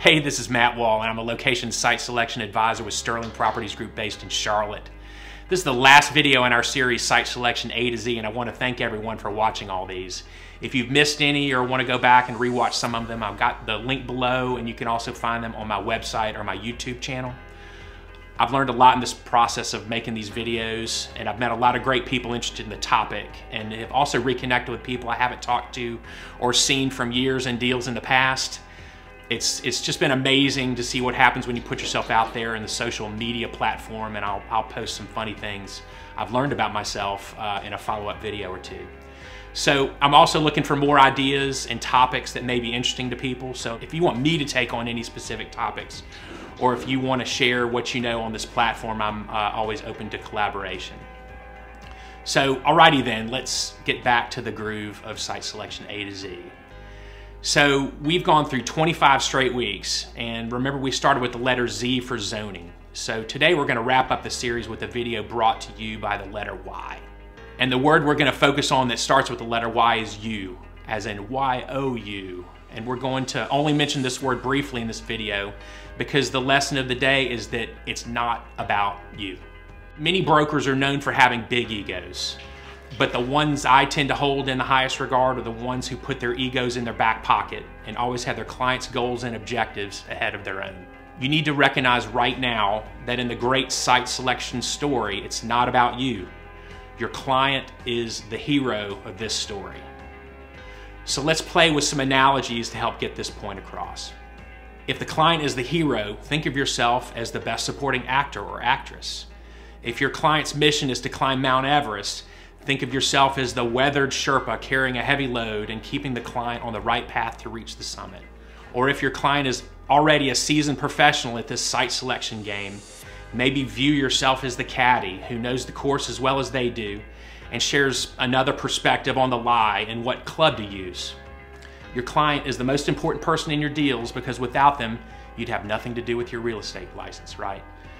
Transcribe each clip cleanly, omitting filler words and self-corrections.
Hey, this is Matt Wall, and I'm a location site selection advisor with Sterling Properties Group based in Charlotte. This is the last video in our series, Site Selection A to Z, and I want to thank everyone for watching all these. If you've missed any or want to go back and rewatch some of them, I've got the link below, and you can also find them on my website or my YouTube channel. I've learned a lot in this process of making these videos, and I've met a lot of great people interested in the topic, and have also reconnected with people I haven't talked to or seen from years and deals in the past. It's just been amazing to see what happens when you put yourself out there in the social media platform, and I'll post some funny things I've learned about myself in a follow-up video or two. So I'm also looking for more ideas and topics that may be interesting to people. So if you want me to take on any specific topics, or if you want to share what you know on this platform, I'm always open to collaboration. So alrighty then, let's get back to the groove of Site Selection A to Z. So we've gone through 25 straight weeks, and remember we started with the letter Z for zoning. So today we're going to wrap up the series with a video brought to you by the letter Y. And the word we're going to focus on that starts with the letter Y is you, as in Y-O-U. And we're going to only mention this word briefly in this video because the lesson of the day is that it's not about you. Many brokers are known for having big egos, but the ones I tend to hold in the highest regard are the ones who put their egos in their back pocket and always have their clients' goals and objectives ahead of their own. You need to recognize right now that in the great site selection story, it's not about you. Your client is the hero of this story. So let's play with some analogies to help get this point across. If the client is the hero, think of yourself as the best supporting actor or actress. If your client's mission is to climb Mount Everest, think of yourself as the weathered Sherpa carrying a heavy load and keeping the client on the right path to reach the summit. Or if your client is already a seasoned professional at this site selection game, maybe view yourself as the caddy who knows the course as well as they do and shares another perspective on the lie and what club to use. Your client is the most important person in your deals because without them, you'd have nothing to do with your real estate license, right?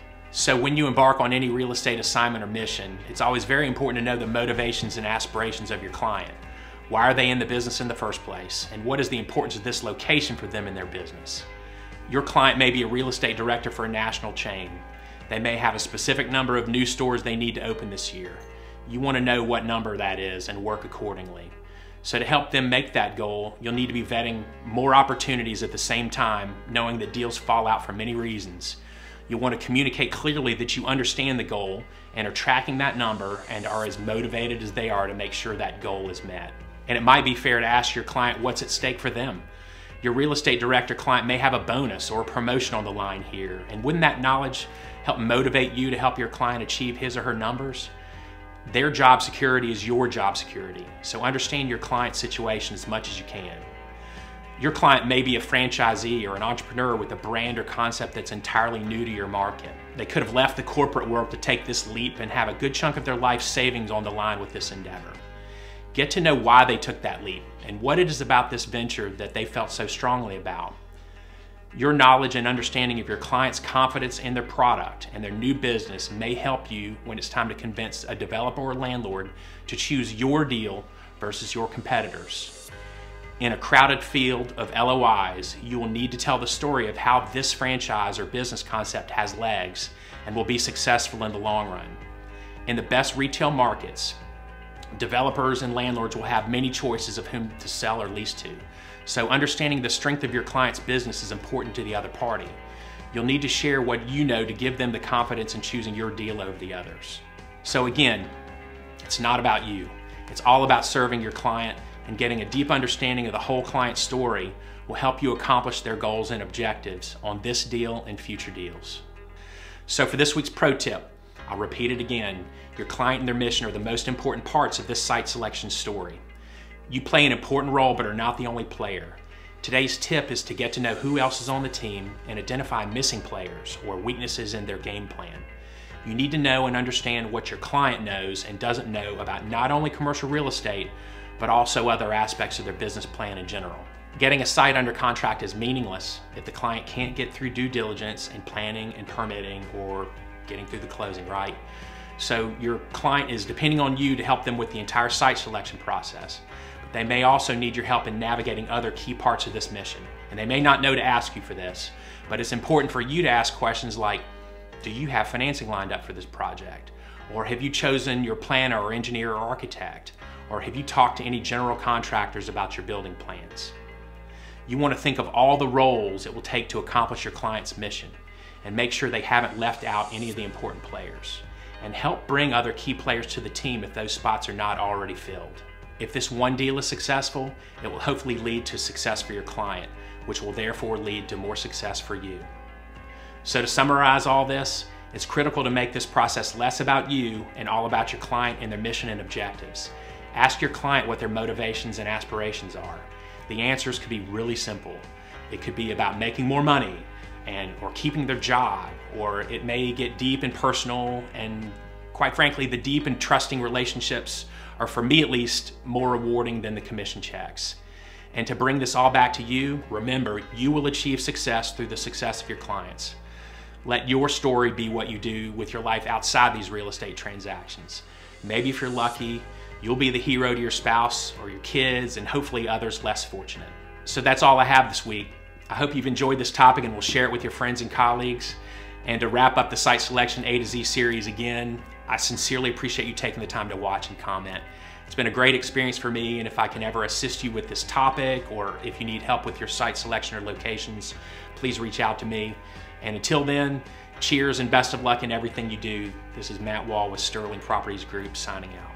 So when you embark on any real estate assignment or mission, it's always very important to know the motivations and aspirations of your client. Why are they in the business in the first place? And what is the importance of this location for them in their business? Your client may be a real estate director for a national chain. They may have a specific number of new stores they need to open this year. You want to know what number that is and work accordingly. So to help them make that goal, you'll need to be vetting more opportunities at the same time, knowing that deals fall out for many reasons. You'll want to communicate clearly that you understand the goal and are tracking that number and are as motivated as they are to make sure that goal is met. And it might be fair to ask your client what's at stake for them. Your real estate director client may have a bonus or a promotion on the line here, and wouldn't that knowledge help motivate you to help your client achieve his or her numbers? Their job security is your job security, so understand your client's situation as much as you can. Your client may be a franchisee or an entrepreneur with a brand or concept that's entirely new to your market. They could have left the corporate world to take this leap and have a good chunk of their life savings on the line with this endeavor. Get to know why they took that leap and what it is about this venture that they felt so strongly about. Your knowledge and understanding of your client's confidence in their product and their new business may help you when it's time to convince a developer or landlord to choose your deal versus your competitors. In a crowded field of LOIs, you will need to tell the story of how this franchise or business concept has legs and will be successful in the long run. In the best retail markets, developers and landlords will have many choices of whom to sell or lease to. So understanding the strength of your client's business is important to the other party. You'll need to share what you know to give them the confidence in choosing your deal over the others. So again, it's not about you. It's all about serving your client, and getting a deep understanding of the whole client story will help you accomplish their goals and objectives on this deal and future deals. So for this week's pro tip, I'll repeat it again. Your client and their mission are the most important parts of this site selection story. You play an important role, but are not the only player. Today's tip is to get to know who else is on the team and identify missing players or weaknesses in their game plan. You need to know and understand what your client knows and doesn't know about not only commercial real estate, but also other aspects of their business plan in general. Getting a site under contract is meaningless if the client can't get through due diligence and planning and permitting or getting through the closing, right? So your client is depending on you to help them with the entire site selection process. They may also need your help in navigating other key parts of this mission, and they may not know to ask you for this, but it's important for you to ask questions like, do you have financing lined up for this project? Or have you chosen your planner or engineer or architect? Or have you talked to any general contractors about your building plans? You want to think of all the roles it will take to accomplish your client's mission and make sure they haven't left out any of the important players, and help bring other key players to the team if those spots are not already filled. If this one deal is successful, it will hopefully lead to success for your client, which will therefore lead to more success for you. So to summarize all this, it's critical to make this process less about you and all about your client and their mission and objectives. Ask your client what their motivations and aspirations are. The answers could be really simple. It could be about making more money or keeping their job, or it may get deep and personal, and quite frankly, the deep and trusting relationships are, for me at least, more rewarding than the commission checks. And to bring this all back to you, remember, you will achieve success through the success of your clients. Let your story be what you do with your life outside these real estate transactions. Maybe if you're lucky, you'll be the hero to your spouse or your kids, and hopefully others less fortunate. So that's all I have this week. I hope you've enjoyed this topic and will share it with your friends and colleagues. And to wrap up the Site Selection A to Z series again, I sincerely appreciate you taking the time to watch and comment. It's been a great experience for me, and if I can ever assist you with this topic, or if you need help with your site selection or locations, please reach out to me. And until then, cheers and best of luck in everything you do. This is Matt Wall with Sterling Properties Group signing out.